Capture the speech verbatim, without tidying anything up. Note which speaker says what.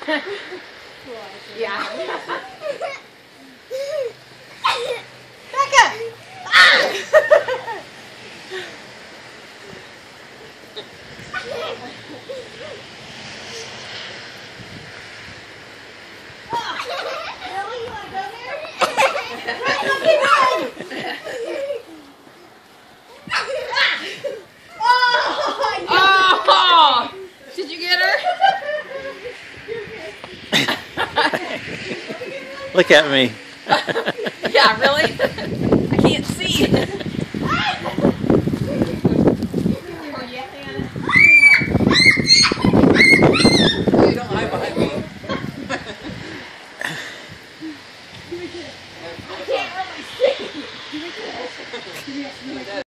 Speaker 1: Yeah. Becca! Ah! Really? You want to go there? Run, Lucky, run! Oh! Did you get her?
Speaker 2: Look at me.
Speaker 1: Yeah, really? I can't see. Oh, yeah, Hannah. You don't hide behind me. I can't really see.